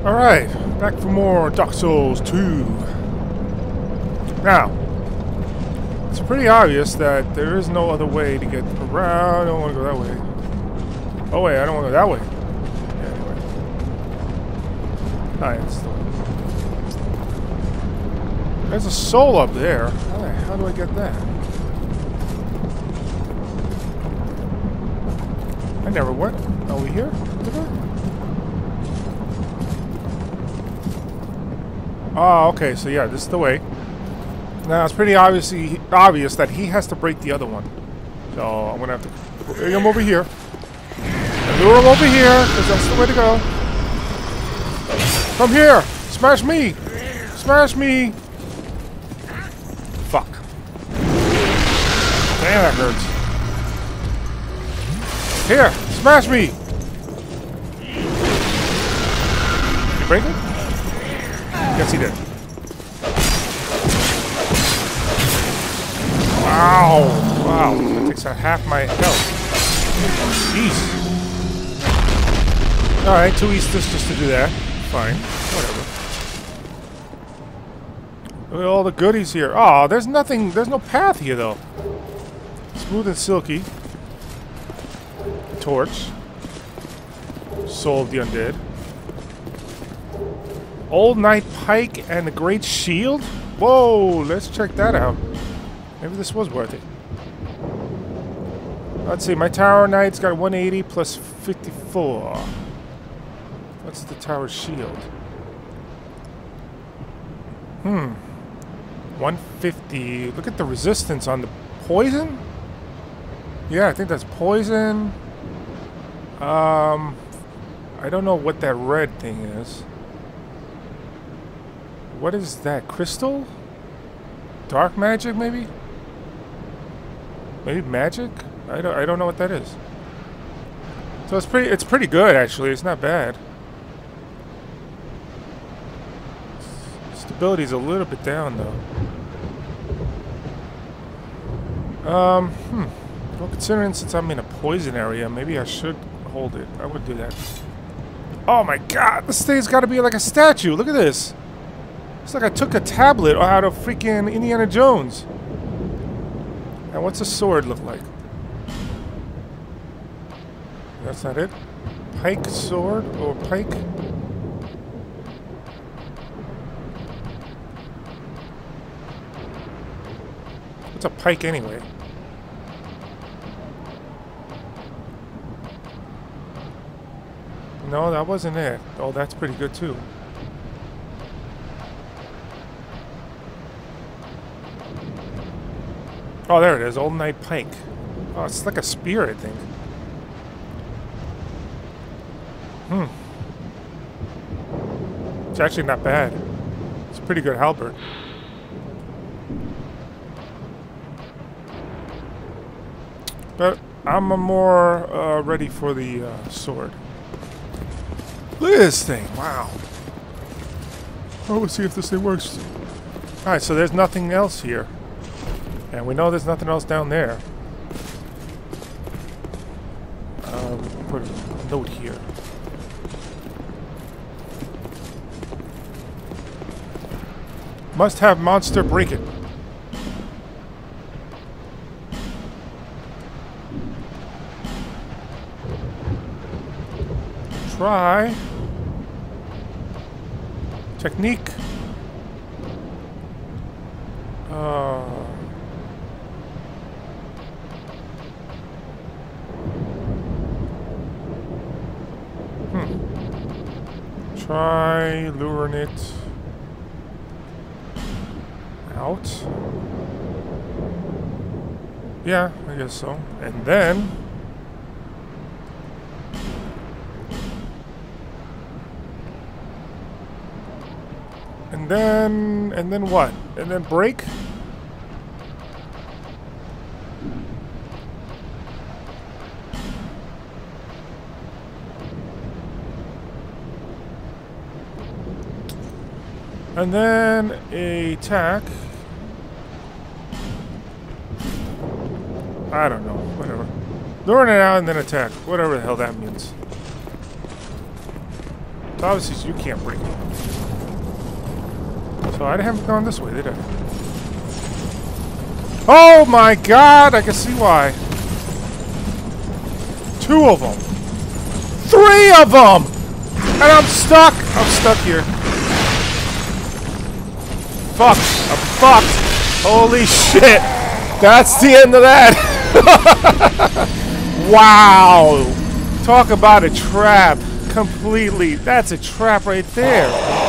Alright, back for more Dark Souls 2. Now, it's pretty obvious that there is no other way to get around. I don't want to go that way. Oh wait, I don't want to go that way. Yeah, anyway. Alright, it's the way. There's a soul up there. How do I get that? I never went. Are we here? Oh, okay, so yeah, this is the way. Now, it's pretty obvious that he has to break the other one. So, I'm gonna have to bring him over here. And lure him over here, because that's the way to go. Come here! Smash me! Smash me! Fuck. Damn, that hurts. Here! Smash me! Did you break it? Yes, he did. Wow! Wow, that takes out half my health. Jeez. Alright, 2 Easters just to do that. Fine. Whatever. Look at all the goodies here. Oh, there's nothing, there's no path here, though. Smooth and silky. Torch. Soul of the Undead. Old Knight Pike and the Great Shield? Whoa, let's check that out. Maybe this was worth it. Let's see, my Tower Knight's got 180 plus 54. What's the Tower Shield? 150. Look at the resistance on the poison? Yeah, I think that's poison. I don't know what that red thing is. What is that? Crystal? Dark magic, maybe? Maybe magic? I don't know what that is. So it's pretty good, actually. It's not bad. Stability's a little bit down, though. Well, considering since I'm in a poison area, maybe I should hold it. I would do that. Oh my god, this thing's got to be like a statue. Look at this. It's like I took a tablet out of freaking Indiana Jones. Now, what's a sword look like? That's not it. Pike sword or pike? What's a pike anyway? No, that wasn't it. Oh, that's pretty good too. Oh, there it is. Old Knight Pike. Oh, it's like a spear, I think. It's actually not bad. It's a pretty good halberd. But I'm more ready for the sword. Look at this thing. Wow. Oh, let's see if this thing works. Alright, so there's nothing else here. And we know there's nothing else down there. Put a note here. Must have monster break it. Try. Technique. Try luring it out. Yeah, I guess so. And then and then what? And then break? And then attack. I don't know. Whatever. Luring it out and then attack. Whatever the hell that means. So obviously you can't break it. So I haven't gone this way, did I? Oh my god! I can see why. 2 of them. 3 of them! And I'm stuck! I'm stuck here. Fuck. I'm fucked. Holy shit. That's the end of that. Wow. Talk about a trap. Completely. That's a trap right there.